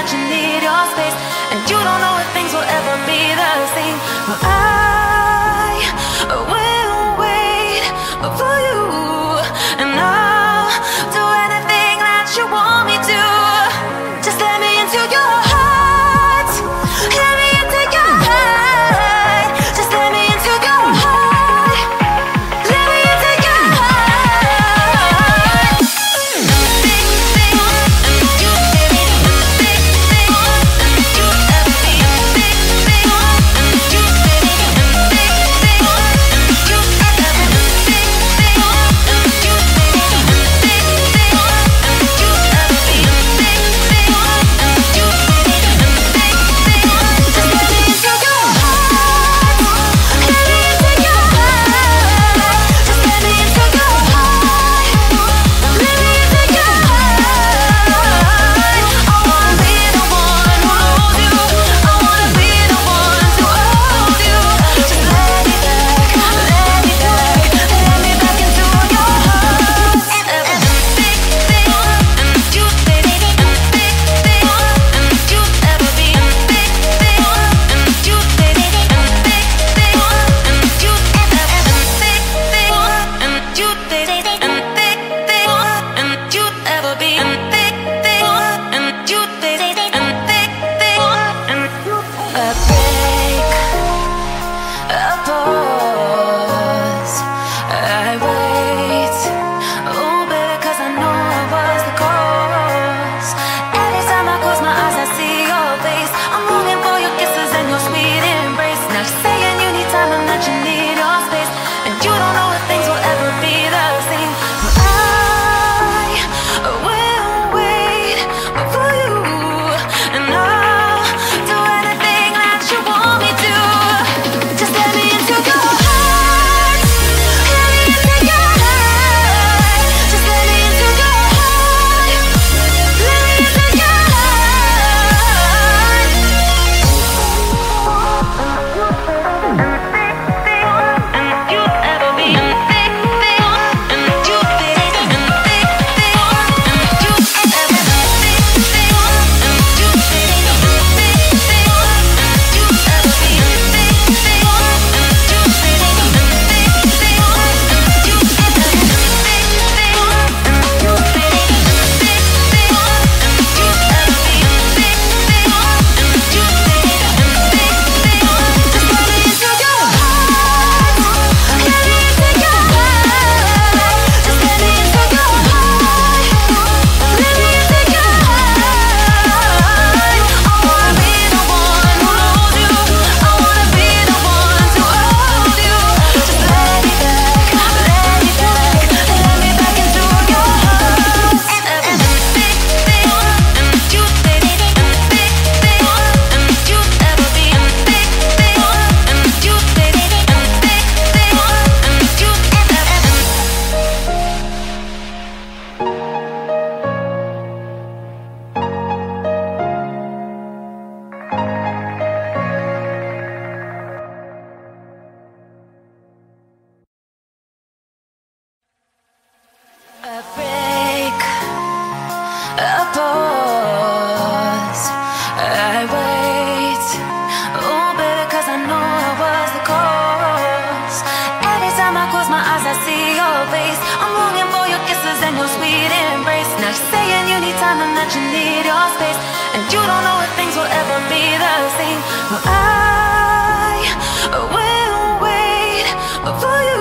that you need your space, and you don't know if things will ever be the same. Well, I will wait for you, and I'll do anything that you want me to. Just let me into your heart. Let me into your heart. Just let me into your heart. Let me into your heart. A break, a pause, I wait. Oh baby, 'cause I know I was the cause. Every time I close my eyes I see your face. I'm longing for your kisses and your sweet embrace. Now you're saying you need time and that you need your space, and you don't know if things will ever be the same. Well, I will wait for you.